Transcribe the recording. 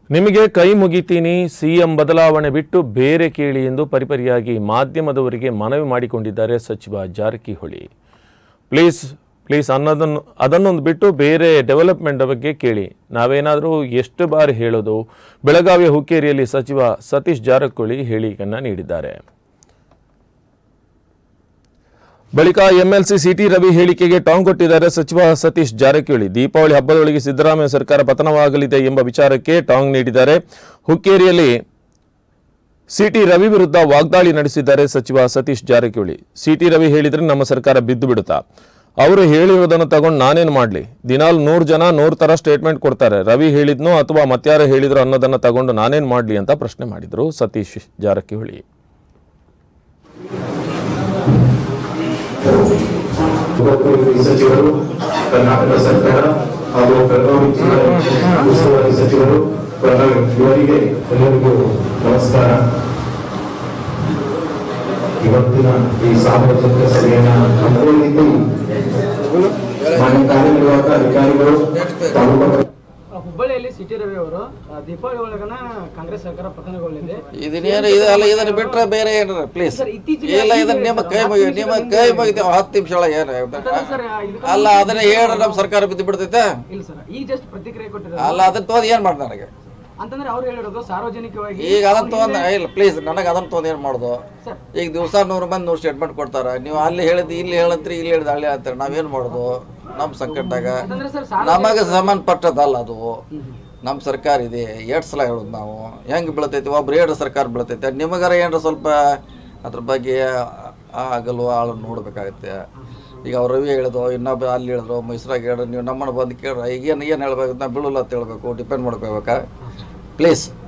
ನಿಮಗೆ ಕೈ ಮುಗಿತೀನಿ, ಸಿಎಂ ಬದಲಾವಣೆ ಬಿಟ್ಟು ಬೇರೆ ಕೇಳಿ ಎಂದು ಪರಿಪರಿಯಾಗಿ ಮಾಧ್ಯಮದವರಿಗೆ ಮನವಿ ಮಾಡಿಕೊಂಡಿದ್ದಾರೆ ಸಚಿವ ಜಾರಕಿಹೊಳಿ. ಪ್ಲೀಸ್ ಅದನ್ನೊಂದು ಬಿಟ್ಟು ಬೇರೆ ಡೆವಲಪ್ಮೆಂಟ್ ಬಗ್ಗೆ ಕೇಳಿ. ನಾವೇನಾದರೂ ಎಷ್ಟು ಬಾರಿ ಹೇಳೋದು. ಬೆಳಗಾವಿಯ ಹುಕ್ಕೇರಿಯಲ್ಲಿ ಸಚಿವ ಸತೀಶ್ ಜಾರಕಿಹೊಳಿ ಹೇಳಿಕೆಯನ್ನು ನೀಡಿದ್ದಾರೆ. ಬಳಿಕ ಎಂಎಲ್ಸಿ ಸಿಟಿ ರವಿ ಹೇಳಿಕೆಗೆ ಟಾಂಗ್ ಕೊಟ್ಟಿದ್ದಾರೆ ಸಚಿವ ಸತೀಶ್ ಜಾರಕಿಹೊಳಿ. ದೀಪಾವಳಿ ಹಬ್ಬದೊಳಗೆ ಸಿದ್ದರಾಮಯ್ಯ ಸರ್ಕಾರ ಪತನವಾಗಲಿದೆ ಎಂಬ ವಿಚಾರಕ್ಕೆ ಟಾಂಗ್ ನೀಡಿದ್ದಾರೆ. ಹುಕ್ಕೇರಿಯಲ್ಲಿ ಸಿಟಿ ರವಿ ವಿರುದ್ಧ ವಾಗ್ದಾಳಿ ನಡೆಸಿದ್ದಾರೆ ಸಚಿವ ಸತೀಶ್ ಜಾರಕಿಹೊಳಿ. ಸಿಟಿ ರವಿ ಹೇಳಿದ್ರೆ ನಮ್ಮ ಸರ್ಕಾರ ಬಿದ್ದು ಬಿಡುತ್ತಾ? ಅವರು ಹೇಳಿರೋದನ್ನು ತಗೊಂಡು ನಾನೇನು ಮಾಡಲಿ? ದಿನಾಲು 100 ಜನ 100 ತರ ಸ್ಟೇಟ್ಮೆಂಟ್ ಕೊಡ್ತಾರೆ. ರವಿ ಹೇಳಿದ್ನೋ ಅಥವಾ ಮತ್ತಾರು ಹೇಳಿದ್ರು ಅನ್ನೋದನ್ನು ತಗೊಂಡು ನಾನೇನು ಮಾಡಲಿ ಅಂತ ಪ್ರಶ್ನೆ ಮಾಡಿದರು ಸತೀಶ್ ಜಾರಕಿಹೊಳಿ. ಸಚಿವರು, ಕರ್ನಾಟಕ ಸರ್ಕಾರ ಹಾಗೂ ಬೆಳಗಾವಿ ಜಿಲ್ಲೆಯ ಉಸ್ತುವಾರಿ ಸಚಿವರು ಇವರಿಗೆ ಎಲ್ಲರಿಗೂ ನಮಸ್ಕಾರ. ಇವತ್ತಿನ ಈ ಸಾರ್ವಜನಿಕ ಸಭೆಯನ್ನ ಹಮ್ಮಿಕೊಂಡಿದ್ದು ಮಾನ್ಯ ಕಾರ್ಯನಿರ್ವಾಹಕ ಅಧಿಕಾರಿಗಳು ಹುಬ್ಬಳ್ಳಿಯಲ್ಲಿ ಸಿಟಿ ರವಿ ಅವರು ದೀಪಾವಳಿ ಒಳಗನ ಕಾಂಗ್ರೆಸ್ ಸರ್ಕಾರ ಪತನಗೊಳ್ಳಿದೆ. ಇದನ್ನ ಬಿಟ್ರೆ ಬೇರೆ ಏನಾರ ಪ್ಲೀಸ್ ಇಲ್ಲ, ಇದನ್ನ ನಿಮ್ಮ ಕೈ ಮುಗಿತೀವಿ 10 ನಿಮಿಷ ಒಳಗೆ ಏನು ಅಲ್ಲ, ಅದನ್ನ ಹೇಳ ನಮ್ಮ ಸರ್ಕಾರ ಬಿದ್ದು ಬಿಡ್ತೈತೆ. ಇಲ್ಲ ಸರ್, ಈಗ ಜಸ್ಟ್ ಪ್ರತಿಕ್ರಿಯೆ ಕೊಟ್ಟಿದ್ದಾರೆ. ಅಲ್ಲ, ಅದನ್ನ ತೋದ್ ಏನ್ ಮಾಡ್ದ ನನಗೆ ಅಂತಂದ್ರೆ ಅವ್ರು ಹೇಳಿರೋದು ಸಾರ್ವಜನಿಕವಾಗಿ. ಈಗ ಅದನ್ನ ತಗೊಂಡ್ ಇಲ್ಲ ಪ್ಲೀಸ್, ನನಗೆ ಅದನ್ನ ತಗೊಂಡ್ ಏನ್ ಮಾಡುದು? ಈಗ ದಿವಸ 100 ಮಂದಿ 100 ಸ್ಟೇಟ್ಮೆಂಟ್ ಕೊಡ್ತಾರ. ನೀವು ಅಲ್ಲಿ ಹೇಳಿದ್ ಇಲ್ಲಿ ಹೇಳತ್ರಿ, ಇಲ್ಲಿ ಹೇಳಿದ ಅಲ್ಲಿ ಹೇಳ್ತಾರೆ. ನಾವೇನ್ ಮಾಡುದು? ನಮ್ಮ ಸಂಕಟದಾಗ ನಮಗೆ ಸಂಬಂಧಪಟ್ಟದಲ್ಲ ಅದು. ನಮ್ಮ ಸರ್ಕಾರ ಇದೆ, 2 ಸಲ ಹೇಳುದು ನಾವು. ಹೆಂಗ್ ಬೀಳತೈತಿ? ಒಬ್ರು 2 ಸರ್ಕಾರ ಬೀಳತೈತೆ. ನಿಮಗಾರ ಏನಾರ ಸ್ವಲ್ಪ ಅದ್ರ ಬಗ್ಗೆ ಆಗಲು ಆಳು ನೋಡ್ಬೇಕಾಗತ್ತೆ. ಈಗ ಅವ್ರು ರವಿ ಹೇಳಿದ್ರು, ಇನ್ನೊಬ್ಬ ಅಲ್ಲಿ ಹೇಳಿದ್ರು, ಮೈಸೂರಾಗ ಹೇಳಿದ್ರು. ನೀವು ನಮ್ಮನ್ನು ಬಂದು ಕೇಳ್ರ, ಈಗ ಏನು ಹೇಳ್ಬೇಕು? ನಾವು ಬೀಳಲ್ಲ ಅಂತ ಹೇಳ್ಬೇಕು, ಡಿಪೆಂಡ್ ಮಾಡ್ಕೋಬೇಕಾ? ಪ್ಲೀಸ್